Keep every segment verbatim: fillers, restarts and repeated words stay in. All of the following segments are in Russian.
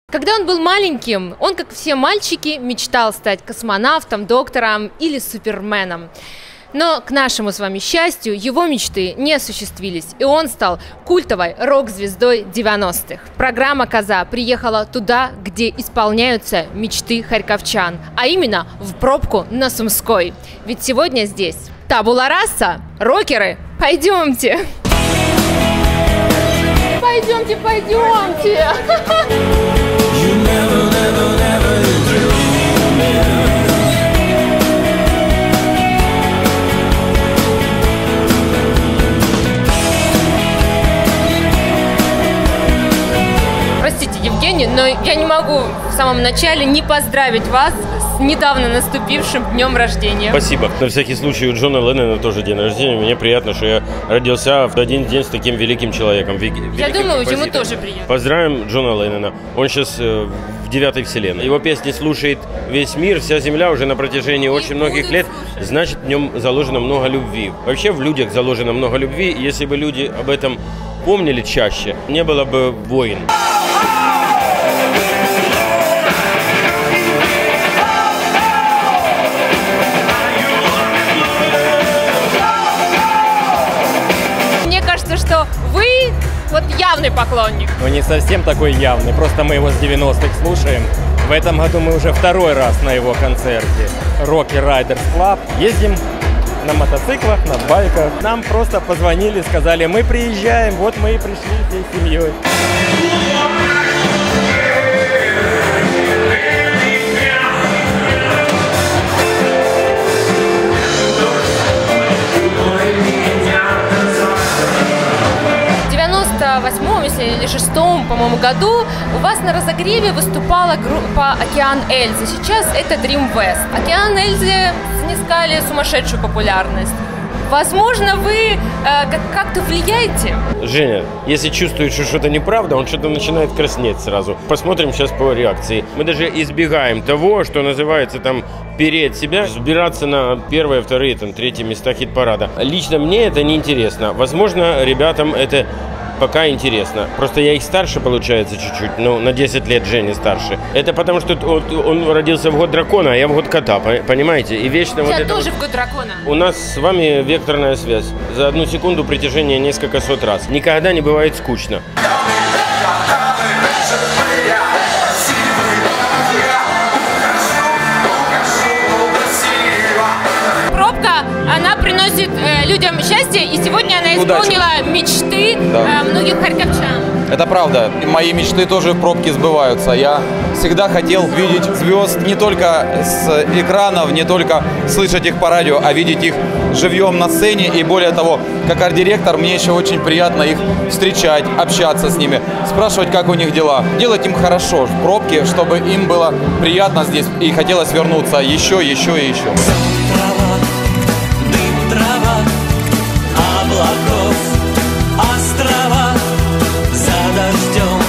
Когда он был маленьким, он, как все мальчики, мечтал стать космонавтом, доктором или суперменом. Но, к нашему с вами счастью, его мечты не осуществились, и он стал культовой рок-звездой девяностых. Программа «Коза» приехала туда, где исполняются мечты харьковчан, а именно в пробку на Сумской. Ведь сегодня здесь табула раса, рокеры, пойдемте! Пойдемте, пойдемте! Простите, Евгений, но я не могу в самом начале не поздравить вас с недавно наступившим днем рождения. Спасибо. На всякий случай у Джона Леннона тоже день рождения. Мне приятно, что я родился в один день с таким великим человеком. Великим я думаю, ему тоже приятно. Поздравим Джона Леннона. Он сейчас э, в девятой вселенной. Его песни слушает весь мир, вся земля уже на протяжении очень многих лет. Значит, в нем заложено много любви. Вообще в людях заложено много любви. Если бы люди об этом помнили чаще, не было бы войн. Что вы вот явный поклонник. Ну, не совсем такой явный, просто мы его с девяностых слушаем. В этом году мы уже второй раз на его концерте Rocky Riders Club. Ездим на мотоциклах, на байках. Нам просто позвонили, сказали, мы приезжаем, вот мы и пришли всей семьей. В восьмом или шестом, по-моему, году у вас на разогреве выступала группа «Океан Эльзы». Сейчас это Dream West. «Океан Эльзы» снискали сумасшедшую популярность. Возможно, вы э, как-то влияете? Женя, если чувствует, что что-то неправда, он что-то начинает краснеть сразу. Посмотрим сейчас по реакции. Мы даже избегаем того, что называется там переть себя, взбираться на первые, вторые, там, третьи места хит-парада. Лично мне это не интересно. Возможно, ребятам это пока интересно. Просто я их старше, получается, чуть-чуть. Ну, на десять лет Женя старше. Это потому, что он, он родился в год дракона, а я в год кота, понимаете? И вечно я вот это тоже вот... в год дракона. У нас с вами векторная связь. За одну секунду притяжение несколько сот раз. Никогда не бывает скучно. Пробка, она приносит э, людям счастье, и сегодня она исполнила Удачи. мечты да. э, многих харьковчан. Это правда. Мои мечты тоже в пробке сбываются. Я всегда хотел видеть звезд не только с экранов, не только слышать их по радио, а видеть их живьем на сцене. И более того, как арт-директор, мне еще очень приятно их встречать, общаться с ними, спрашивать, как у них дела. Делать им хорошо в пробке, чтобы им было приятно здесь и хотелось вернуться еще, еще и еще. Облаков, острова за дождем,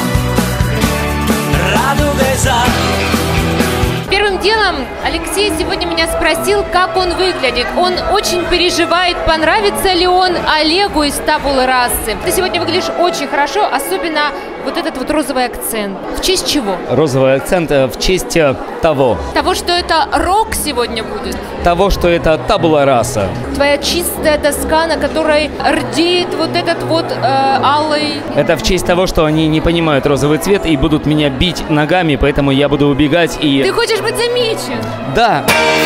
радугой за. Первым делом Алексей сегодня меня спросил, как он выглядит. Он очень переживает, понравится ли он Олегу из табулы расы. Ты сегодня выглядишь очень хорошо, особенно вот этот вот розовый акцент. В честь чего? Розовый акцент в честь того. Того, что это рок сегодня будет? Того, что это табула раса. Твоя чистая доска, на которой рдеет вот этот вот э, алый... Это в честь того, что они не понимают розовый цвет и будут меня бить ногами, поэтому я буду убегать и... Ты хочешь быть замечен? Да.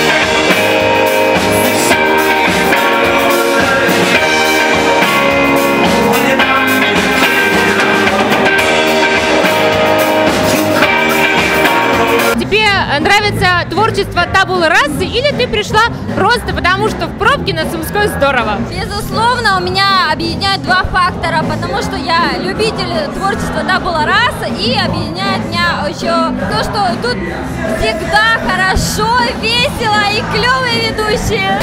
Тебе нравится творчество табулы расы или ты пришла просто потому, что в пробке на Сумской здорово? Безусловно, у меня объединяют два фактора, потому что я любитель творчества табула раса и объединяет меня еще то, что тут всегда хорошо, весело и клевые ведущие.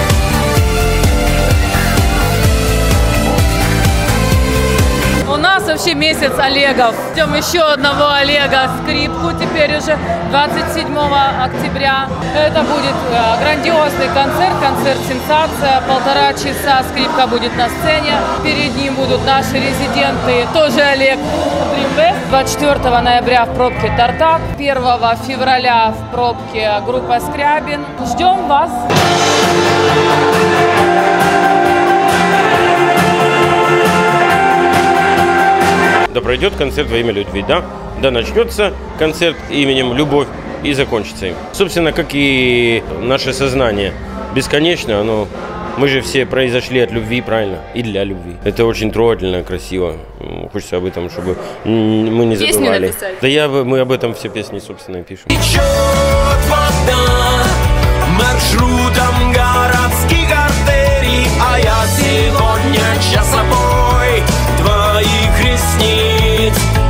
У нас вообще месяц Олегов. Ждем еще одного Олега, скрипку теперь уже двадцать седьмого октября. Это будет э, грандиозный концерт, концерт-сенсация. Полтора часа скрипка будет на сцене. Перед ним будут наши резиденты, тоже Олег Дримбест. двадцать четвёртого ноября в пробке Тартак. первого февраля в пробке группа Скрябин. Ждем вас! Да пройдет концерт во имя любви, да? Да начнется концерт именем «Любовь» и закончится им. Собственно, как и наше сознание бесконечно, оно... Мы же все произошли от любви, правильно? И для любви. Это очень трогательно, красиво. Хочется об этом, чтобы мы не забывали. Песню написать? Да я, мы об этом все песни, собственно, и пишем. Течет вода маршрутом городских артерий, а я сегодня часовой твоих ресниц.